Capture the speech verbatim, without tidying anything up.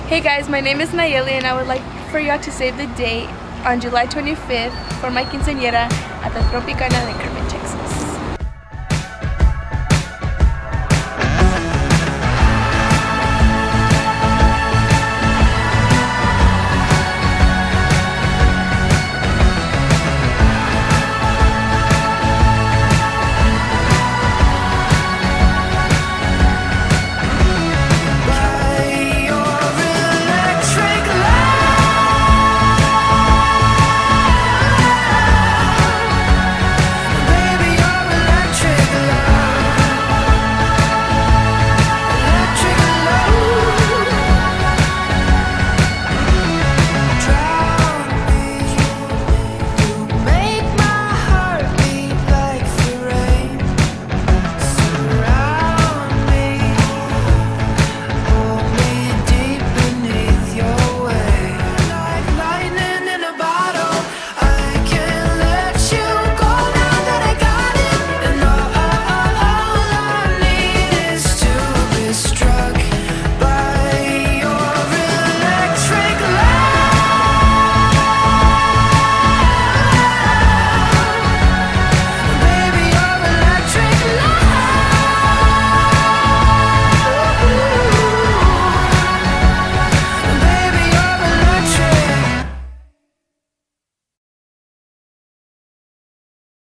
Hey guys, my name is Nayeli and I would like for you all to save the date on July twenty-fifth for my quinceañera at the Tropicana de Crema.